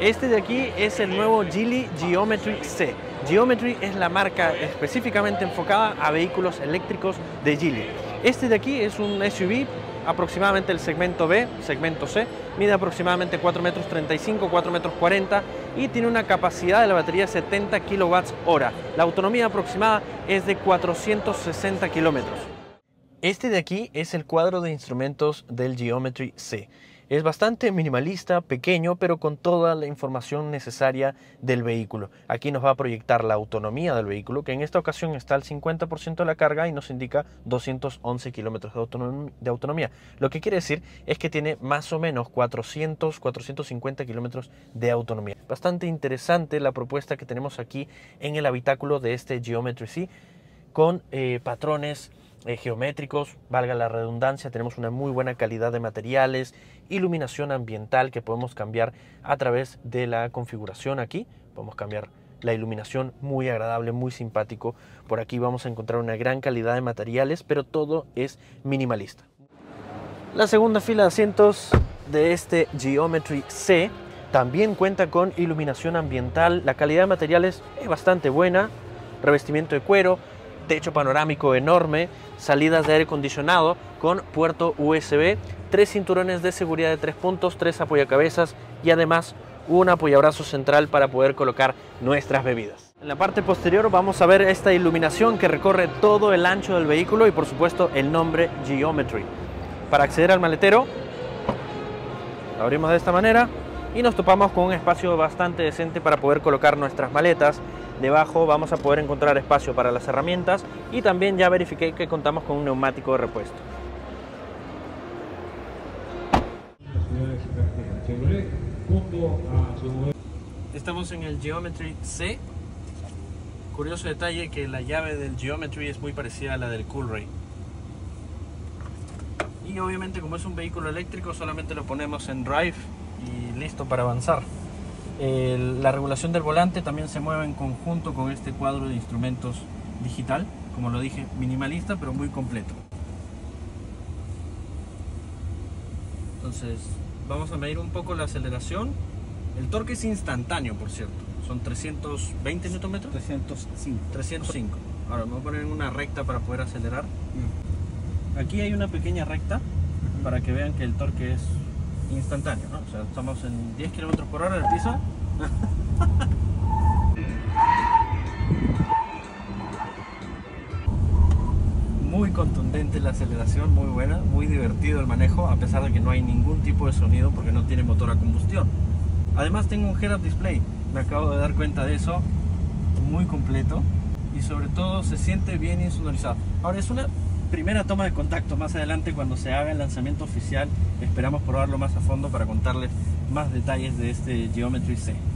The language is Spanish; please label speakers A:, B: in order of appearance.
A: Este de aquí es el nuevo Geely Geometry C. Geometry es la marca específicamente enfocada a vehículos eléctricos de Geely. Este de aquí es un SUV, aproximadamente el segmento B, segmento C, mide aproximadamente 4,35 metros, 4,40 metros y tiene una capacidad de la batería de 70 kWh. La autonomía aproximada es de 460 kilómetros. Este de aquí es el cuadro de instrumentos del Geometry C. Es bastante minimalista, pequeño, pero con toda la información necesaria del vehículo. Aquí nos va a proyectar la autonomía del vehículo, que en esta ocasión está al 50% de la carga y nos indica 211 kilómetros de autonomía. Lo que quiere decir es que tiene más o menos 450 kilómetros de autonomía. Bastante interesante la propuesta que tenemos aquí en el habitáculo de este Geometry C, con patrones geométricos, valga la redundancia. Tenemos una muy buena calidad de materiales, iluminación ambiental que podemos cambiar a través de la configuración. Aquí podemos cambiar la iluminación, muy agradable, muy simpático. Por aquí vamos a encontrar una gran calidad de materiales, pero todo es minimalista. La segunda fila de asientos de este Geometry C también cuenta con iluminación ambiental. La calidad de materiales es bastante buena, revestimiento de cuero, techo panorámico enorme, salidas de aire acondicionado con puerto USB, 3 cinturones de seguridad de 3 puntos, 3 apoyacabezas y además un apoyabrazo central para poder colocar nuestras bebidas. En la parte posterior vamos a ver esta iluminación que recorre todo el ancho del vehículo y por supuesto el nombre Geometry. Para acceder al maletero, lo abrimos de esta manera y nos topamos con un espacio bastante decente para poder colocar nuestras maletas. Debajo vamos a poder encontrar espacio para las herramientas y también ya verifiqué que contamos con un neumático de repuesto. Estamos en el Geometry C. Curioso detalle que la llave del Geometry es muy parecida a la del Coolray. Y obviamente, como es un vehículo eléctrico, solamente lo ponemos en drive y listo para avanzar. La regulación del volante también se mueve en conjunto con este cuadro de instrumentos digital, como lo dije, minimalista pero muy completo. Entonces vamos a medir un poco la aceleración. El torque es instantáneo, por cierto, son 320 Nm. 305. Ahora me voy a poner en una recta para poder acelerar. Aquí hay una pequeña recta para que vean que el torque es instantáneo, ¿no? O sea, estamos en 10 km por hora en el piso. Muy contundente la aceleración, muy buena, muy divertido el manejo, a pesar de que no hay ningún tipo de sonido porque no tiene motor a combustión. Además tengo un head-up display, me acabo de dar cuenta de eso, muy completo y sobre todo se siente bien insonorizado. Ahora es una primera toma de contacto. Más adelante, cuando se haga el lanzamiento oficial, esperamos probarlo más a fondo para contarles más detalles de este Geometry C.